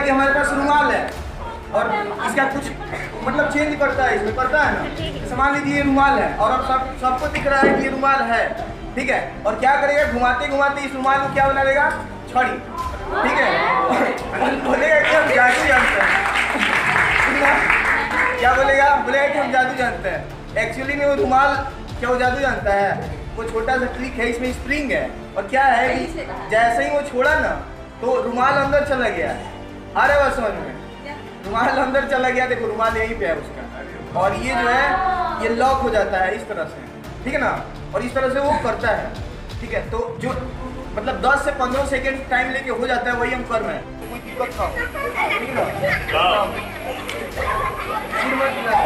ये हमारे पास रुमाल है और इसका कुछ मतलब चेंज करता है, इसमें करता है ना। मान लीजिए ये रुमाल है और अब सबको दिख रहा है कि ये रुमाल है, ठीक है। और क्या करेगा, घुमाते घुमाते इस रुमाल को क्या बना देगा, छड़ी, ठीक है। बोलेगा कि हम जादू जानते हैं, क्या बोलेगा, बोलेगा कि हम जादू जानते हैं। एक्चुअली में वो रुमाल क्या वो जादू जानता है, वो छोटा सा ट्रिक है, इसमें स्प्रिंग है और क्या है कि जैसे ही वो छोड़ा ना तो रुमाल अंदर चला गया। आ रहा है बात समझ में, रुमाल अंदर चला गया, देखो रुमाल यहीं पे है उसका, और ये जो है ये लॉक हो जाता है इस तरह से, ठीक है ना। और इस तरह से वो करता है, ठीक है। तो जो मतलब 10 से 15 सेकेंड टाइम लेके हो जाता है, वही हम कर रहे हैं, कोई दिक्कत ना हो, ठीक है ना।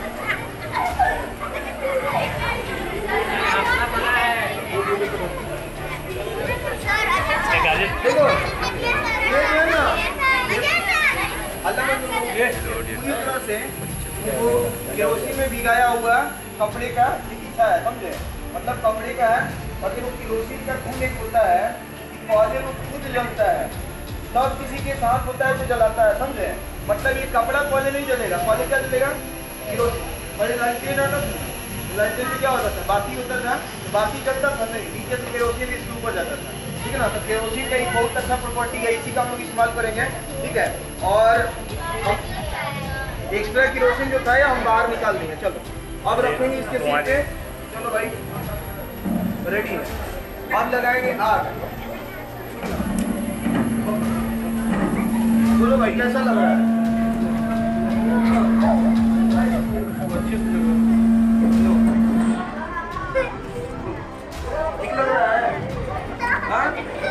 देखो ये जो है ना अलग पूरी तरह से वो केरोसिन में भिगाया हुआ कपड़े का पीछा है, समझे, मतलब कपड़े का है। और देखो केरोसिन का गुण एक होता है कि पहले वो खुद जलता है, तब किसी के साथ होता है तो जलाता है, समझे। मतलब ये कपड़ा पहले नहीं जलेगा, पहले क्या जलेगा, केरोसिन। पहले लालटेन है ना, लालटेन में क्या होता था, बाती होता था, बाती जलता था नहीं, नीचे से केरोसिन इसके ऊपर जाता था, ठीक है ना। तो केरोसिन का एक बहुत अच्छा प्रॉपर्टी है, इसी का हम लोग इस्तेमाल करेंगे, ठीक है। और एक्स्ट्रा केरोसिन जो था हम बाहर निकाल देंगे। चलो अब रखेंगे इसके सिर पे, चलो भाई रेडी है। अब लगाएंगे आग, बोलो भाई कैसा लग रहा है, ठीक लग रहा है, हाँ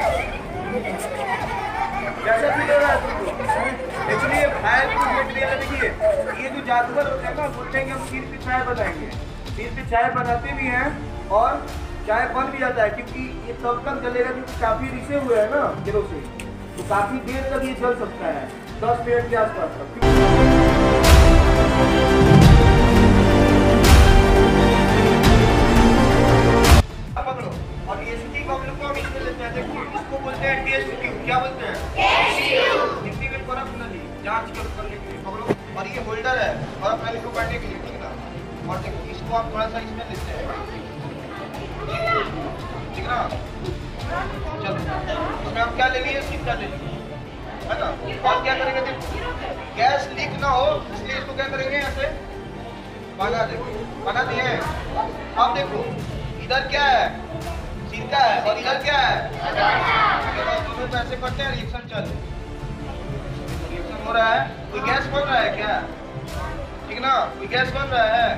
कैसा फील हो रहा है तुमको। एक्चुअली ये फायर प्रूफ मटेरियल है। देखिए ये जो जादूगर होते हैं ना, बोलते हैं कि हम सिर पे चाय बनाएंगे, सिर पे चाय बनाते भी हैं और चाय बन भी जाता है, क्योंकि ये तब तक जलेगा क्योंकि काफी रिसे हुए हैं ना केरोसिन, तो काफी देर तक ये जल सकता है, 10 मिनट के आसपास तक। पकड़ो और ये स्टिक हम लोग को हम इसमें लेते हैं, देखो इसको बोलते हैं टेस्ट ट्यूब, क्या बोलते हैं, टेस्ट ट्यूब। हिंदी में बर्फ नली जांच करने के लिए पकड़ो, और ये होल्डर है बर्फ नली को काटने के लिए, ठीक है ना। और देखो इसको आप थोड़ा सा इसमें लेते हैं, ठीक है ना। चलो इसमें हम क्या ले लिए, सिक्का ले लिए, है ना। और क्या करेंगे, देखो गैस लीक ना हो इसलिए इसको क्या करेंगे, ऐसे भगा देंगे, भगा दिए। अब देखो इधर क्या है, सिरका है, और इधर क्या है, दोनों तो ऐसे करते हैं, रिएक्शन चल रिएक्शन हो रहा है, कोई गैस बन रहा है क्या, ठीक ना, कोई गैस बन रहा है,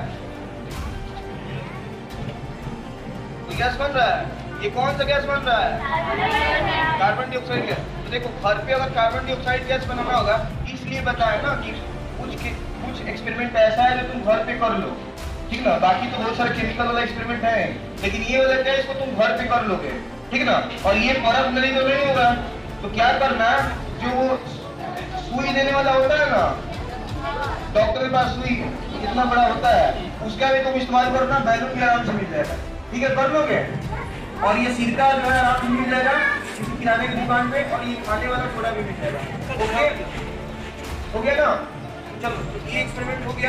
कोई गैस बन रहा है। ये कौन सा गैस बन रहा है, कार्बन डाइऑक्साइड गैस। तो देखो घर पे अगर कार्बन डाइऑक्साइड गैस बनाना होगा, इसलिए बताया ना कि कुछ एक्सपेरिमेंट ऐसा है जो तुम घर पे कर लो, ठीक ना। बाकी तो बहुत सारे केमिकल वाला एक्सपेरिमेंट है, लेकिन ये वाला क्या है, इसको तुम घर पे कर लोगे, ठीक ना। और ये बर्फ नहीं तो नहीं होगा, तो क्या करना, जो सुई देने वाला होता है ना, डॉक्टर के पास सुई कितना बड़ा होता है, उसका भी तुम इस्तेमाल करना, बैलून भी आराम से मिल जाएगा, ठीक है, कर लोगे। और ये सिरका जो है आराम से मिल जाएगा किसी किराने की दुकान पे, और ये खाने वाला सोडा भी मिल जाएगा। ओके हो गया ना, चलो ये एक्सपेरिमेंट हो गया।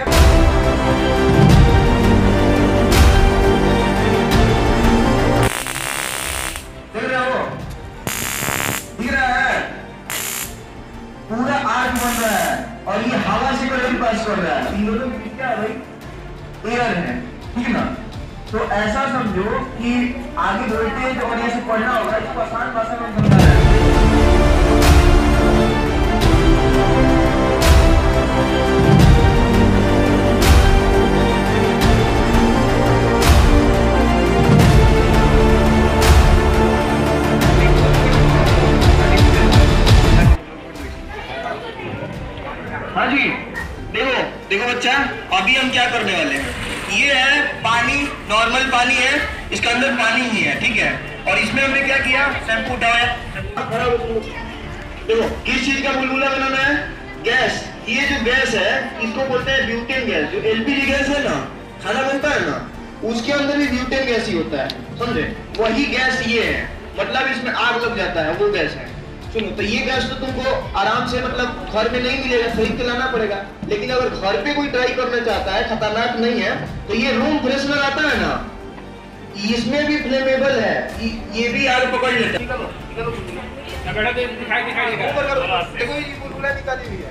दिख रहा है पूरा आग बन रहा है, और ये हवा से करंट पास कर रहा है, इन दोनों के बीच क्या है भाई, एयर है, ठीक ना। तो ऐसा समझो कि आगे वोल्टेज और ये सब पढ़ना होगा, इसको आसान भाषा में समझा है। हाँ जी, देखो बच्चा, अभी हम क्या करने वाले हैं, ये है पानी, नॉर्मल पानी है, इसके अंदर पानी ही है, ठीक है। और इसमें हमने क्या किया, शैम्पू उठाया, देखो किस चीज का बुलबुला बनाना है, गैस। ये जो गैस है इसको बोलते हैं ब्यूटेन गैस। जो एलपीजी गैस है ना, खाना बनता है ना, उसके अंदर भी ब्यूटेन गैस ही होता है, समझे। वही गैस ये है, मतलब इसमें आग लग जाता है, वो गैस है, सुनो, तो ये गैस तो तुमको आराम से मतलब घर में नहीं मिलेगा, खरीद के लाना पड़ेगा। लेकिन अगर घर पे कोई ट्राई करना चाहता है, खतरनाक नहीं है, तो ये रूम फ्रेशनर आता है ना, इसमें भी फ्लेमेबल है, ये भी आग पकड़ लेता है। देखो ये बुलबुला निकाली हुई है,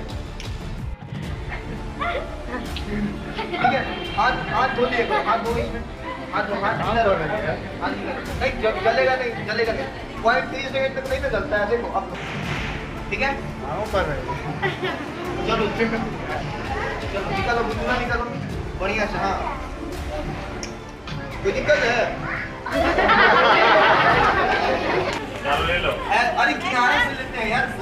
ठीक है। हाथ धो लिए, हाथ धो, हाथ नहीं जलेगा, नहीं जलेगा नहीं, 0.3 सेकंड तक नहीं ना जलता है। देखो अब ठीक है, चलो चलो निकालो, बुलबुला निकालो बढ़िया से। हाँ कोई दिक्कत है? ले लो। अरे किनारे से लेते हैं यार,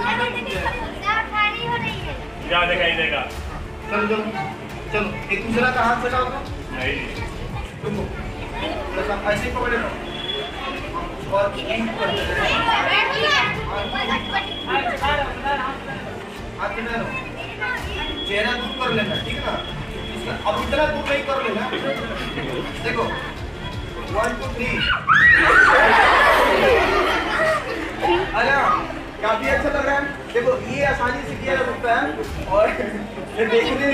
क्या दिखाई देगा। चलो चलो चलो, एक दूसरा का हाथ सजाओ तो नहीं, तुम ऐसे पकड़े रहो और हाथ में रहो, चेहरा दूर कर लेना, ठीक है ना। अब इतना दूर नहीं कर लेना। देखो 1 2 3। अरे काफी अच्छा लग रहा है। देखो ये आसानी से किया जा सकता है और ये देखने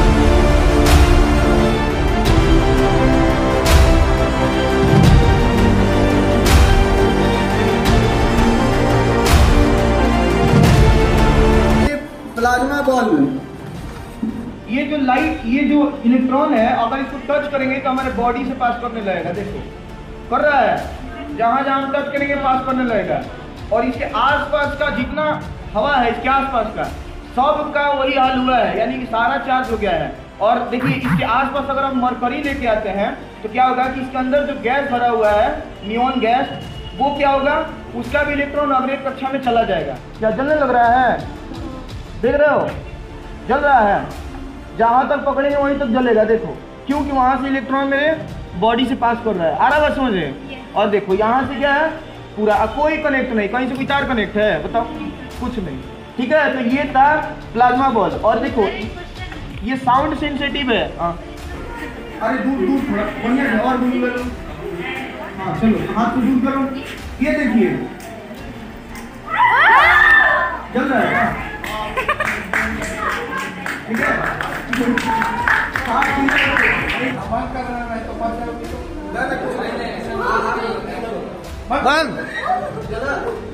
प्लाज्मा बॉल, ये जो लाइट, ये जो इलेक्ट्रॉन है, अगर इसको टच करेंगे तो हमारे बॉडी से पास करने लगेगा। देखो कर रहा है, जहां जहां हम टच करेंगे पास करने लगेगा। और इसके आसपास का जितना हवा है, इसके आसपास का सब का वही हाल हुआ है, यानी कि सारा चार्ज हो गया है। और देखिए इसके आसपास अगर हम मरकरी लेके आते हैं तो क्या होगा कि इसके अंदर जो गैस भरा हुआ है, नियॉन गैस, वो क्या होगा, उसका भी इलेक्ट्रॉन अगले कक्षा में चला जाएगा। क्या जलने लग रहा है? देख रहे हो, जल रहा है, जहां तक पकड़ेंगे वहीं तक जलेगा। देखो क्योंकि वहां से इलेक्ट्रॉन मेरे बॉडी से पास कर रहा है। आ रहा है समझे? और देखो यहाँ से क्या है, पूरा कोई कनेक्ट नहीं, कहीं से कोई तार कनेक्ट है बताओ? कुछ नहीं, ठीक है। तो ये था प्लाज्मा बॉल। और देखो ये साउंड सेंसिटिव है। अरे दूर दूर थोड़ा बढ़िया है, और दूर ले लो। हाँ चलो हाथ को दूर करो, ये देखिए जल रहा है, ठीक है। बंद कर रहा है तो बंद।